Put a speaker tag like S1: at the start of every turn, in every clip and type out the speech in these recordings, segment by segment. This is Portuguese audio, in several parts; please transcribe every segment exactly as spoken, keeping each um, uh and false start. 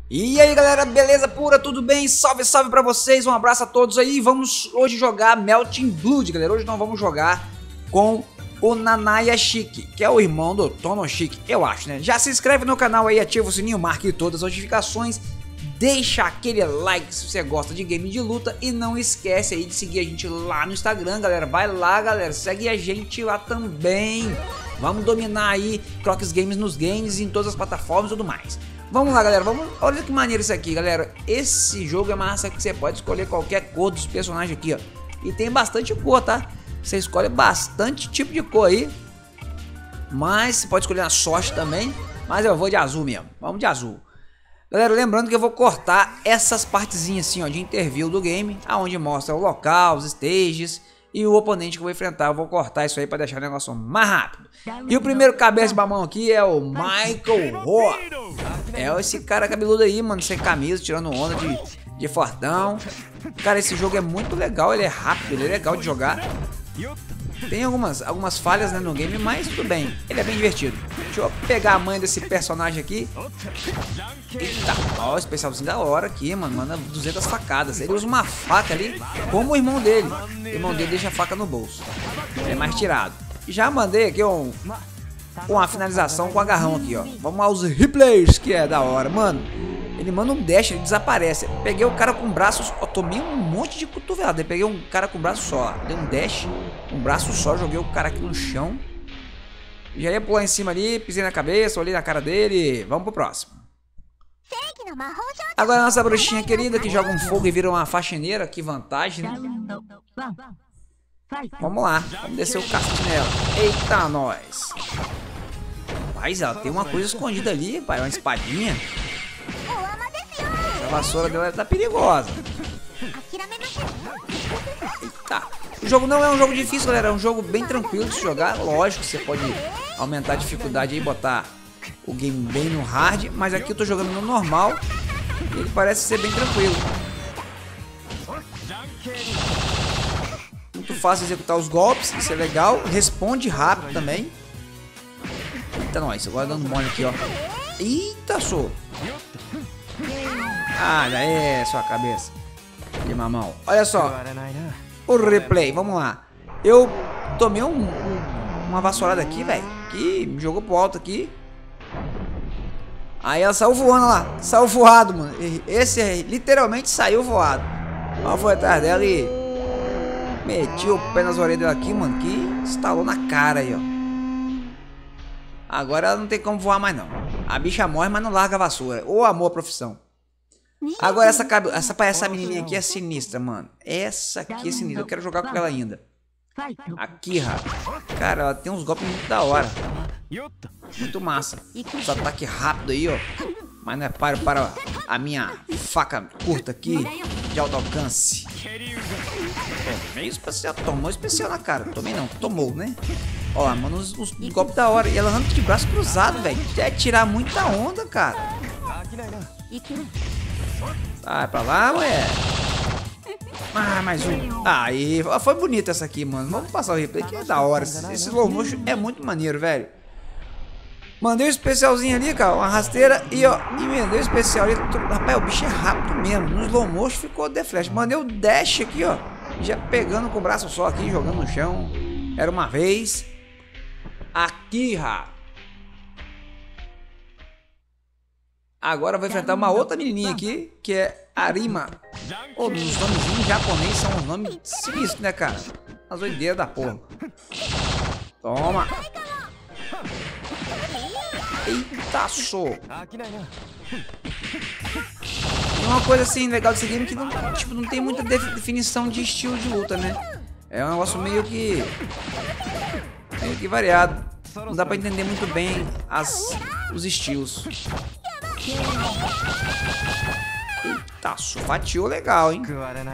S1: E aí galera, beleza pura, tudo bem? Salve, salve pra vocês, um abraço a todos aí. Vamos hoje jogar Melting Blood, galera. Hoje nós vamos jogar com o Nanayashiki, que é o irmão do Tomoshiki, eu acho, né? Já se inscreve no canal aí, ativa o sininho, marque todas as notificações, deixa aquele like se você gosta de game de luta e não esquece aí de seguir a gente lá no Instagram, galera. Vai lá, galera, segue a gente lá também. Vamos dominar aí Crocs Games nos games, em todas as plataformas e tudo mais. Vamos lá, galera, vamos... olha que maneiro isso aqui, galera. Esse jogo é massa que você pode escolher qualquer cor dos personagens aqui, ó. E tem bastante cor, tá? Você escolhe bastante tipo de cor aí. Mas você pode escolher na sorte também. Mas eu vou de azul mesmo. Vamos de azul. Galera, lembrando que eu vou cortar essas partezinhas assim, ó, de interview do game, aonde mostra o local, os stages e o oponente que eu vou enfrentar. Eu vou cortar isso aí para deixar o negócio mais rápido. E o primeiro cabeça de mamão aqui é o Michael Roa. É esse cara cabeludo aí, mano, sem camisa, tirando onda de, de fortão. Cara, esse jogo é muito legal, ele é rápido, ele é legal de jogar. Tem algumas, algumas falhas, né, no game, mas tudo bem, ele é bem divertido. Deixa eu pegar a mãe desse personagem aqui. Eita, ó, o especialzinho da hora aqui, mano, manda duzentas facadas. Ele usa uma faca ali, como o irmão dele. O irmão dele deixa a faca no bolso, ele é mais tirado. Já mandei aqui um, uma finalização com agarrão aqui, ó. Vamos aos replays, que é da hora, mano. Ele manda um dash, ele desaparece. Peguei o cara com braços, ó, tomei um monte de cotovelada. Peguei um cara com braço só, dei um dash, um braço só, joguei o cara aqui no chão. Já ia pular em cima ali, pisei na cabeça, olhei na cara dele. Vamos pro próximo. Agora a nossa bruxinha querida que joga um fogo e vira uma faxineira. Que vantagem, né? Vamos lá, vamos descer o cacete nela. Eita, nós. Mas ela tem uma coisa escondida ali, pai, uma espadinha. A vassoura dela tá perigosa. Eita. O jogo não é um jogo difícil, galera. É um jogo bem tranquilo de se jogar. Lógico, você pode aumentar a dificuldade aí e botar o game bem no hard. Mas aqui eu tô jogando no normal e ele parece ser bem tranquilo. Muito fácil executar os golpes, isso é legal. Responde rápido também. Eita, nós. Agora dando mole aqui, ó. Eita, sou. Ah, já é sua cabeça de mamão. Olha só o replay, vamos lá. Eu tomei um, um, uma vassourada aqui, velho, que me jogou pro alto aqui. Aí ela saiu voando lá. Saiu voado, mano. Esse aí, literalmente saiu voado. Ela foi atrás dela e meti o pé nas orelhas dela aqui, mano, que estalou na cara aí, ó. Agora ela não tem como voar mais não. A bicha morre, mas não larga a vassoura. Ô amor à profissão. Agora essa, essa, essa menininha aqui é sinistra, mano. Essa aqui é sinistra. Eu quero jogar com ela ainda. A Kira. Cara, ela tem uns golpes muito da hora. Muito massa. Os ataques rápidos aí, ó. Mas não é páreo para a minha faca curta aqui, de alto alcance. Tomei especial. Tomou especial na cara. Tomei não, tomou, né? Ó, mano, os, os golpes da hora. E ela anda de braço cruzado, velho. É tirar muita onda, cara. Sai pra lá, mulher. Ah, mais um. Aí, foi bonita essa aqui, mano. Vamos passar o replay, que é da hora. Esse, esse slow motion é muito maneiro, velho. Mandei um especialzinho ali, cara, uma rasteira. E ó, e mandei um especial ali. Rapaz, o bicho é rápido mesmo. No slow motion ficou de flash. Mandei o dash aqui, ó. Já pegando com o braço só aqui, jogando no chão. Era uma vez. Akira. Agora vou enfrentar uma outra menininha aqui, que é Arima. Oh, os nomes em japonês são uns nomes sinistros, né, cara? As doideiras da porra. Toma. Eita, sou. E uma coisa assim legal desse game que não, tipo, não tem muita definição de estilo de luta, né? É um negócio meio que meio que variado. Não dá pra entender muito bem as, os estilos. Eita, fatiou legal, hein?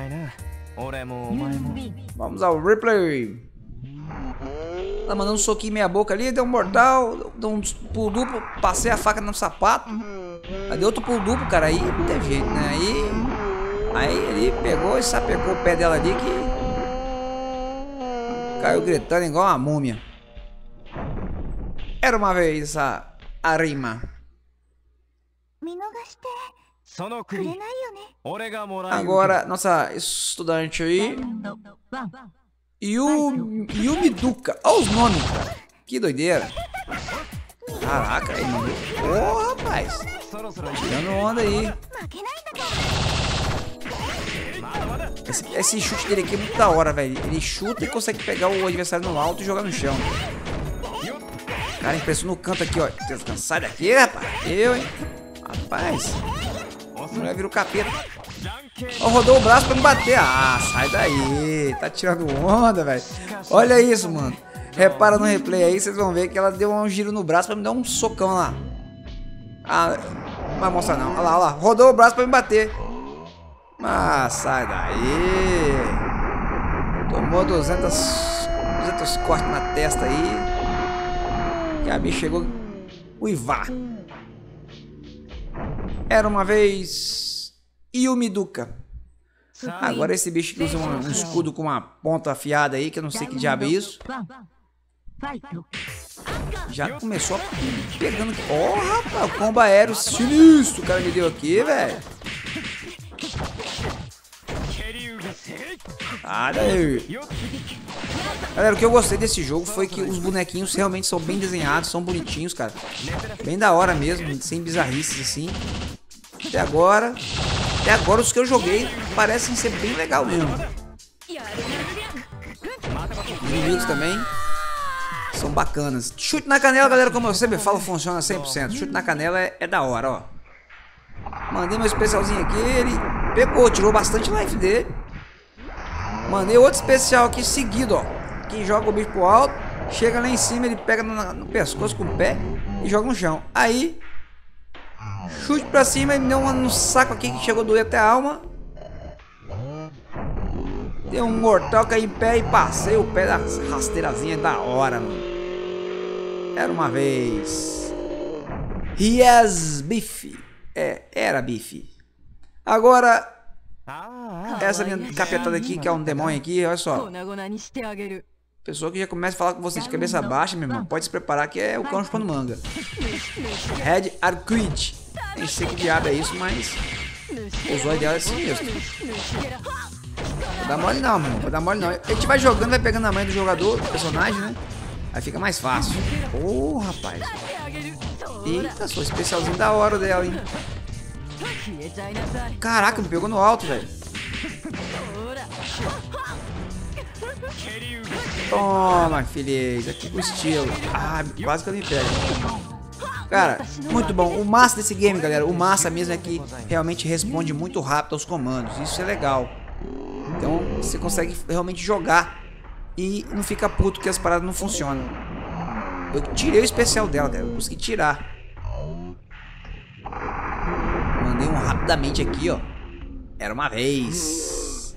S1: Vamos ao replay. Tá mandando um soquinho em minha boca ali, deu um mortal, deu um pulo duplo, passei a faca no sapato. Aí deu outro pulo duplo, cara, aí não teve jeito, né? Aí, aí ele pegou e sapecou o pé dela ali que caiu gritando igual uma múmia. Era uma vez a Arima. Agora, nossa estudante aí. Yu, Yumiduka. Olha os nomes, cara. Que doideira. Caraca, aí, mano. Ô, rapaz. Tirando onda aí. Esse, esse chute dele aqui é muito da hora, velho. Ele chuta e consegue pegar o adversário no alto e jogar no chão. Cara, impressiona no canto aqui, ó. Sai daqui, rapaz. Eu, hein. Rapaz. A mulher vira o capeta. Ó, rodou o braço pra me bater. Ah, sai daí. Tá tirando onda, velho. Olha isso, mano. Repara no replay aí, vocês vão ver que ela deu um giro no braço pra me dar um socão lá. Ah, não vai mostrar não. Olha lá, olha lá. Rodou o braço pra me bater. Ah, sai daí. Tomou duzentos, duzentos cortes na testa aí. E a bicha chegou uivar. Era uma vez Yumiduka. Agora esse bicho que usa um, um escudo com uma ponta afiada aí, que eu não sei que diabo é isso. Já começou pegando. Ó, oh, rapaz, o combo aéreo sinistro o cara me deu aqui, velho. Ah, daí. Galera, o que eu gostei desse jogo foi que os bonequinhos realmente são bem desenhados, são bonitinhos, cara. Bem da hora mesmo, sem bizarrices assim. Até agora, até agora os que eu joguei parecem ser bem legal mesmo. Os inimigos também são bacanas. Chute na canela, galera, como eu sempre falo, funciona cem por cento. Chute na canela é, é da hora, ó. Mandei meu especialzinho aqui, ele pegou, tirou bastante life dele. Mandei outro especial aqui seguido, ó. Que joga o bicho pro alto, chega lá em cima, ele pega no, no pescoço com o pé e joga no chão. Aí, chute pra cima, ele deu um no saco aqui que chegou a doer até a alma. Deu um mortal, caí em pé e passei o pé da rasteirazinha da hora, mano. Era uma vez. Yes, bife. É, era bife. Agora, essa minha capetada aqui, que é um demônio aqui, olha só. Pessoa que já começa a falar com você de cabeça baixa, meu irmão, pode se preparar que é o cão chupando manga. Red Arquid. Nem sei que diabo é isso, mas o zóio dela é assim mesmo. Vou dar mole não, mano. Vou dar mole não. A gente vai jogando, vai pegando a mãe do jogador, do personagem, né? Aí fica mais fácil. Ô, oh, rapaz. Eita, sou especialzinho da hora dela, hein? Caraca, me pegou no alto, velho. Toma, filhês. Aqui com estilo. Ah, quase que eu me pego. Cara, muito bom. O massa desse game, galera, o massa mesmo é que realmente responde muito rápido aos comandos. Isso é legal. Então, você consegue realmente jogar e não fica puto que as paradas não funcionam. Eu tirei o especial dela, galera. Eu consegui tirar. Mandei um rapidamente aqui, ó. Era uma vez.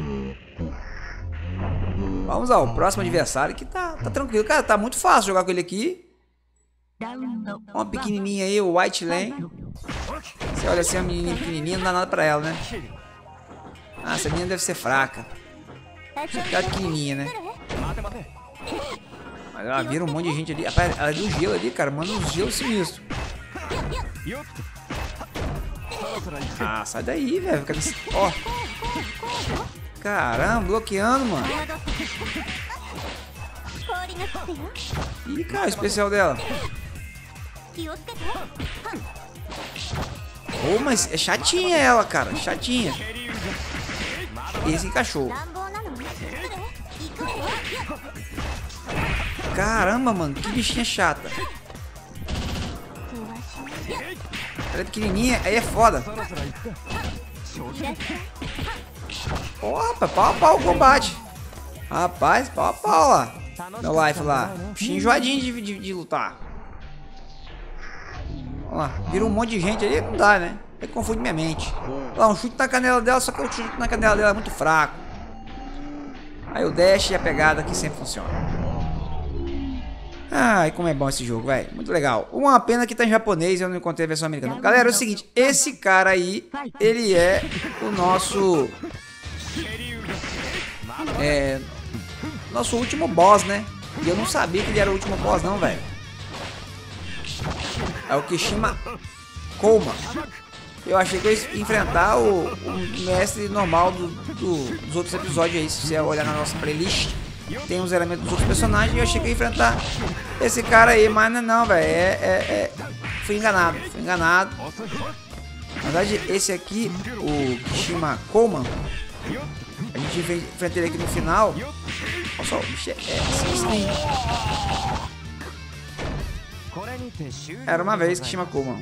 S1: Vamos ao próximo adversário que tá, tá tranquilo. Cara, tá muito fácil jogar com ele aqui. Uma pequenininha aí, o White Lane. Você olha assim, a menininha pequenininha, não dá nada pra ela, né? Ah, essa menina deve ser fraca. Fica pequenininha, né? Mas ela vira um monte de gente ali. Ela é do gelo ali, cara. Manda uns gelos sinistros. Ah, sai daí, velho. Ó. Caramba, bloqueando, mano. Ih, cara, o especial dela. Oh, mas é chatinha ela, cara. Chatinha. Esse encaixou. Caramba, mano. Que bichinha chata. Ela é pequenininha. Aí é foda. Opa, pau a pau o combate. Rapaz, pau a pau lá. Meu life lá. Bichinho enjoadinho de, de, de lutar. Olha lá. Vira um monte de gente ali. Não dá, né? Aí confunde minha mente. Olha lá, um chute na canela dela. Só que o chute na canela dela é muito fraco. Aí o dash e a pegada aqui sempre funciona. Ai, como é bom esse jogo, velho. Muito legal. Uma pena que tá em japonês e eu não encontrei a versão americana. Galera, é o seguinte. Esse cara aí, ele é o nosso... É... Nosso último boss, né? E eu não sabia que ele era o último boss, não, velho. É o Kishima Koma. Eu achei que eu ia enfrentar o, o mestre normal do, do, dos outros episódios aí. Se você olhar na nossa playlist, tem os elementos dos outros personagens. E eu achei que eu ia enfrentar esse cara aí, mas não, não velho. É, é, é... Fui enganado, fui enganado. Na verdade, esse aqui, o Kishima Koman, a gente enfrenta ele aqui no final. Olha só, o bicho é assim. Era uma vez Kishima Koman.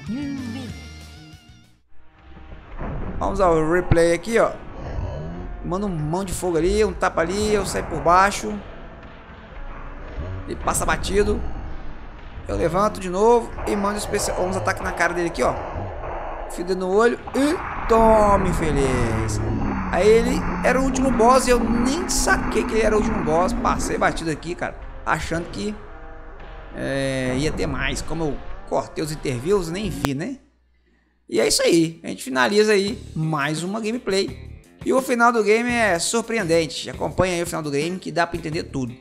S1: Vamos ao replay aqui, ó. Manda um mão de fogo ali, um tapa ali, eu saio por baixo. Ele passa batido. Eu levanto de novo e mando especial, uns ataques na cara dele aqui, ó. Fio dedo no olho e tome, feliz. Aí ele era o último boss e eu nem saquei que ele era o último boss. Passei batido aqui, cara, achando que é, ia ter mais. Como eu cortei os interviews, nem vi, né? E é isso aí, a gente finaliza aí mais uma gameplay. E o final do game é surpreendente. Acompanha aí o final do game que dá pra entender tudo.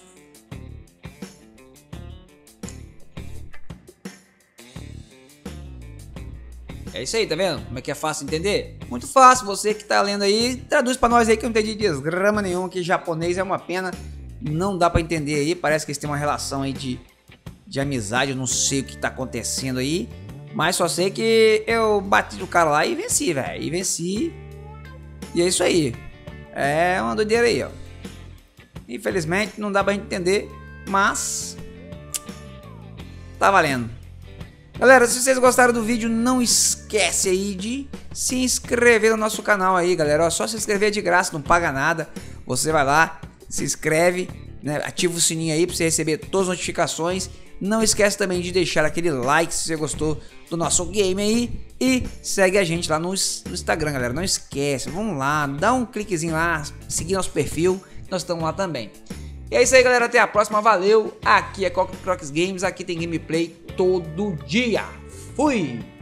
S1: É isso aí, tá vendo? Como é que é fácil entender? Muito fácil, você que tá lendo aí, traduz pra nós aí que eu não entendi desgrama nenhuma, que japonês é uma pena. Não dá pra entender aí, parece que eles têm uma relação aí de, de amizade, eu não sei o que tá acontecendo aí. Mas só sei que eu bati no cara lá e venci, velho. E venci. E é isso aí. É uma doideira aí, ó. Infelizmente não dá pra gente entender, mas tá valendo. Galera, se vocês gostaram do vídeo, não esquece aí de se inscrever no nosso canal aí, galera. Ó, só se inscrever de graça, não paga nada. Você vai lá, se inscreve, né? Ativa o sininho aí pra você receber todas as notificações. Não esquece também de deixar aquele like se você gostou do nosso game aí. E segue a gente lá no, no Instagram, galera. Não esquece, vamos lá, dá um cliquezinho lá, seguir nosso perfil, nós estamos lá também. E é isso aí, galera, até a próxima, valeu. Aqui é Crocs Games, aqui tem gameplay todo dia. Fui!